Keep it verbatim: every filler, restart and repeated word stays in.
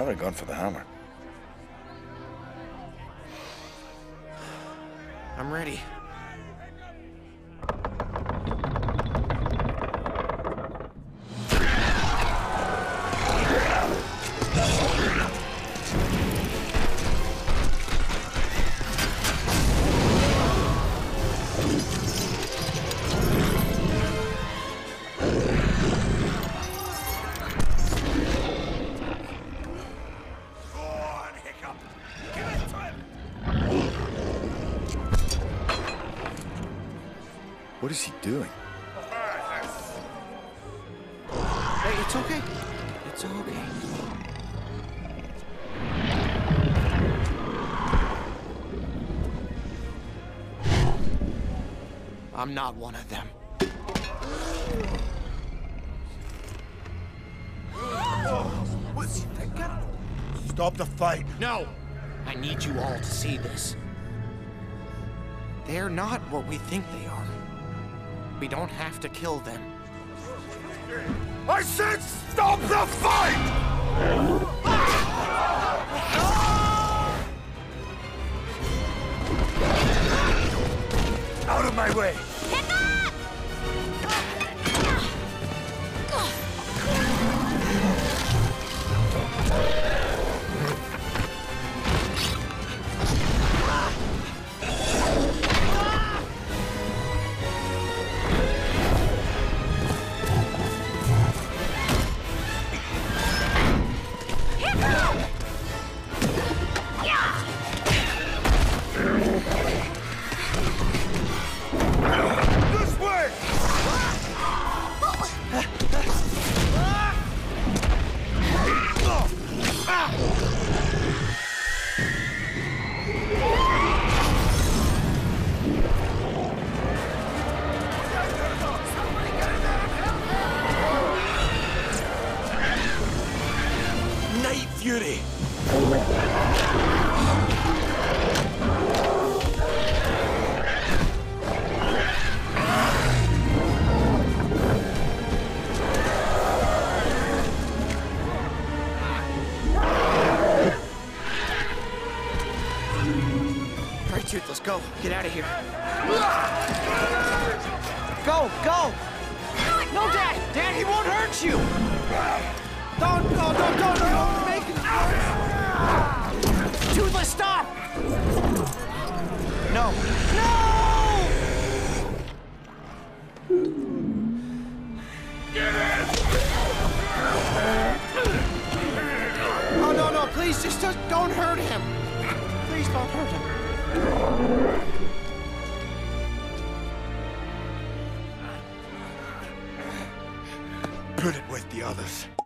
would have gone for the hammer. I'm ready. What is he doing? Hey, it's okay. It's okay. I'm not one of them. What's he thinking? Stop the fight. No! I need you all to see this. They're not what we think they are. We don't have to kill them. I said stop the fight! Out of my way! Hiccup! Fury! All right, Toothless, go. Get out of here. Go, go! No, Dad! Dad, he won't hurt you! Don't, no, don't, don't, don't make it worse! Toothless, stop! No. No! Oh, no, no, please, just, just don't hurt him. Please don't hurt him. Put it with the others.